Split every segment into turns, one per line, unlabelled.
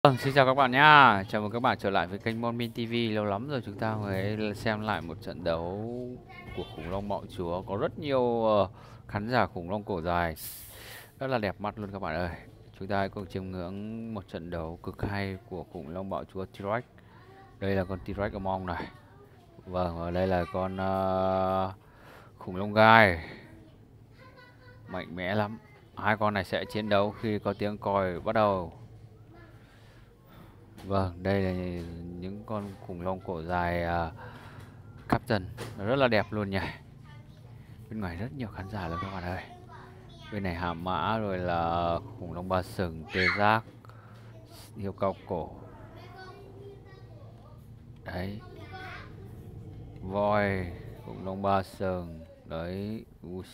Xin chào các bạn nhá. Chào mừng các bạn trở lại với kênh Monmin TV. Lâu lắm rồi chúng ta mới xem lại một trận đấu của khủng long bạo chúa. Có rất nhiều khán giả khủng long cổ dài. Rất là đẹp mắt luôn các bạn ơi. Chúng ta hãy cùng chiêm ngưỡng một trận đấu cực hay của khủng long bạo chúa T-Rex. Đây là con T-Rex Among này. Vâng, và đây là con khủng long gai. Mạnh mẽ lắm. Hai con này sẽ chiến đấu khi có tiếng còi bắt đầu. Vâng, đây là những con khủng long cổ dài Captain. Nó rất là đẹp luôn nhỉ. Bên ngoài rất nhiều khán giả luôn các bạn ơi. Bên này hàm mã rồi là khủng long ba sừng, tê giác, hiêu cao cổ. Đấy. Voi, khủng long ba sừng. Đấy.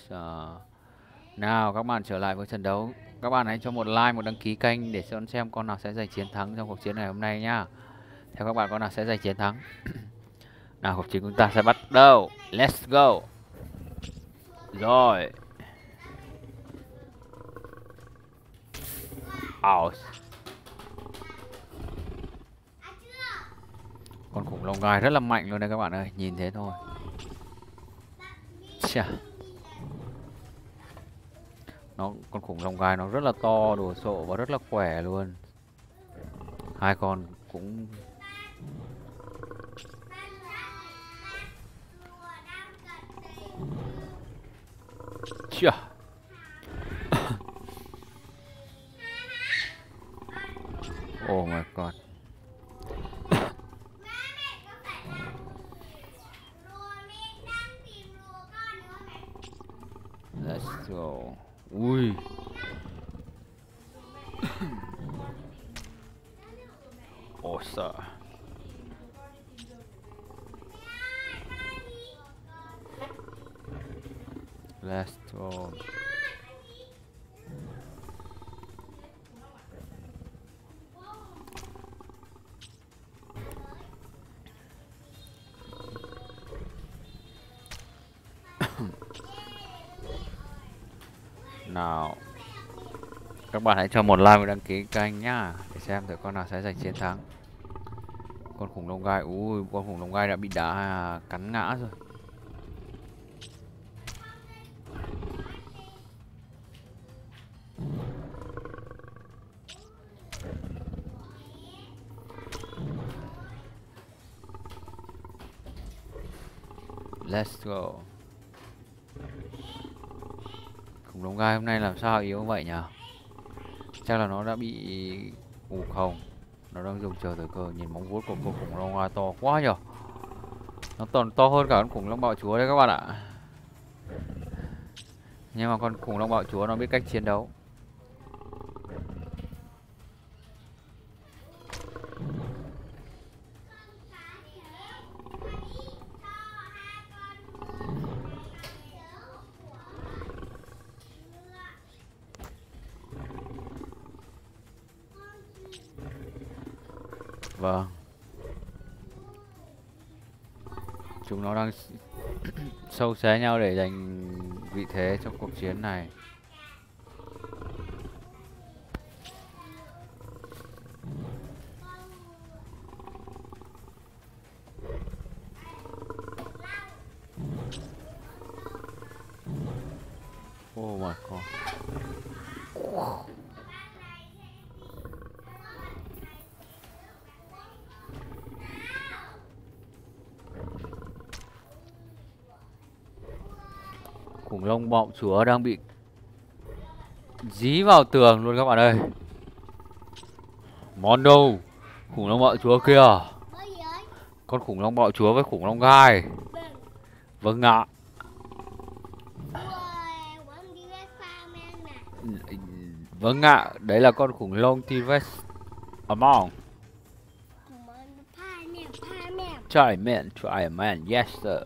Nào các bạn trở lại với trận đấu. Các bạn hãy cho một like, một đăng ký kênh để xem con nào sẽ giành chiến thắng trong cuộc chiến này hôm nay nhá. Theo các bạn con nào sẽ giành chiến thắng. Nào cuộc chiến chúng ta sẽ bắt đầu. Let's go. Rồi. Out. Con khủng long gai rất là mạnh luôn đấy các bạn ơi. Nhìn thế thôi. Chà. Con khủng long gai nó rất là to, đồ sộ và rất là khỏe luôn. Hai con cũng chà. Oh my god. Let's go. Ui. Ôi sợ. Let's go. Nào. Các bạn hãy cho một like và đăng ký kênh nhá. Để xem thử con nào sẽ giành chiến thắng. Con khủng long gai. Ui, con khủng long gai đã bị đá cắn ngã rồi. Let's go. Khủng long gai hôm nay làm sao yếu vậy nhỉ? Chắc là nó đã bị ù không. Nó đang dùng chờ thời cơ. Nhìn móng vuốt của con khủng long gai to quá nhỉ. Nó còn to hơn cả con khủng long bạo chúa đấy các bạn ạ. Nhưng mà con khủng long bạo chúa nó biết cách chiến đấu. Vâng. Chúng nó đang sâu xé nhau để giành vị thế trong cuộc chiến này. Oh my god. Khủng long bạo chúa đang bị dí vào tường luôn các bạn ơi. Mondo, khủng long bạo chúa kia. Con khủng long bạo chúa với khủng long gai. Vâng ạ. Vâng ạ, đấy là con khủng long T-Rex Among. Try man, yes sir.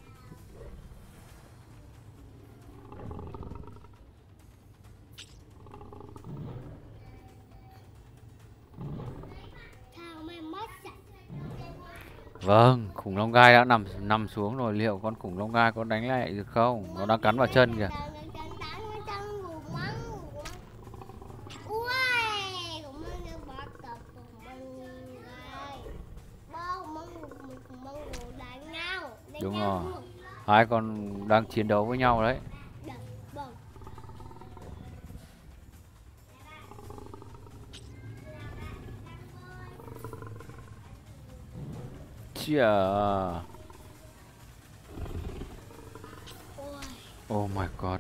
Vâng, khủng long gai đã nằm xuống rồi. Liệu con khủng long gai có đánh lại được không? Nó đang cắn vào chân kìa. Đúng rồi. Hai con đang chiến đấu với nhau đấy. Chà. Oh my god.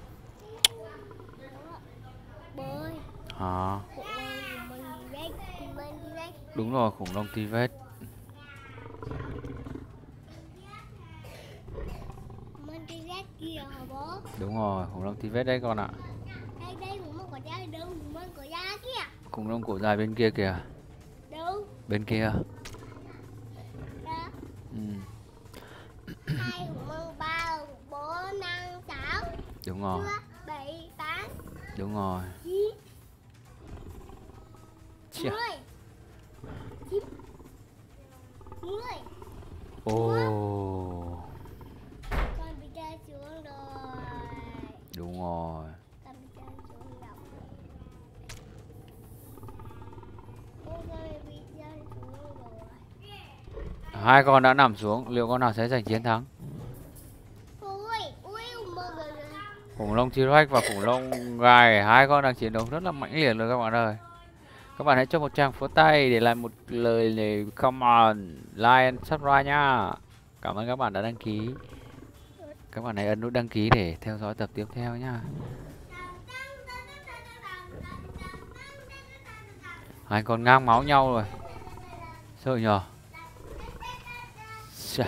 Hả? Đúng rồi, khủng long Tibet. Đúng rồi, khủng long Tibet đấy con ạ. Khủng long cổ dài bên kia kìa. Bên kia. Ừ.
2, 3, 4, 5, 6.
Đúng rồi.
7, 8.
Đúng rồi.
9.
Chà.
10. 9. 10.
Ồ.
Con bị rơi xuống rồi.
Đúng rồi.
Con bị rơi xuống lòng. Con bị rơi xuống rồi.
Hai con đã nằm xuống, liệu con nào sẽ giành chiến thắng? Khủng long T-Rex và khủng long gai, hai con đang chiến đấu rất là mãnh liệt rồi các bạn ơi. Các bạn hãy cho một tràng pháo tay để lại một lời này, come on, like and subscribe nhá. Cảm ơn các bạn đã đăng ký. Các bạn hãy ấn nút đăng ký để theo dõi tập tiếp theo nhá. Hai con ngang máu nhau rồi. Sợ nhờ. Chà.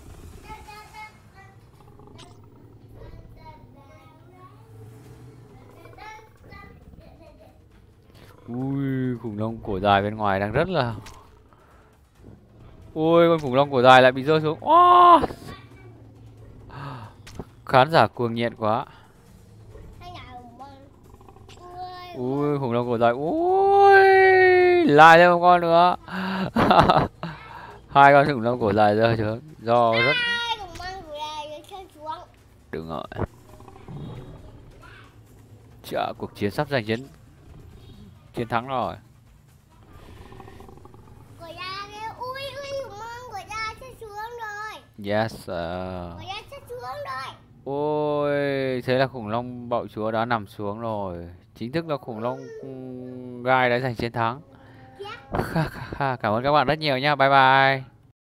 Ui, khủng long cổ dài bên ngoài đang rất là... Ui, con khủng long cổ dài lại bị rơi xuống. Oh! Khán giả cuồng nhiệt quá. Ui, khủng long cổ dài. Ui, lại thêm một con nữa. Hai con khủng long cổ dài rơi xuống. Do rất... Đúng rồi. Chà, cuộc chiến sắp giành chiến thắng rồi. Yes sir. Ôi, thế là khủng long bạo chúa đã nằm xuống rồi. Chính thức là khủng long gai đã giành chiến thắng. Cảm ơn các bạn rất nhiều nha. Bye bye.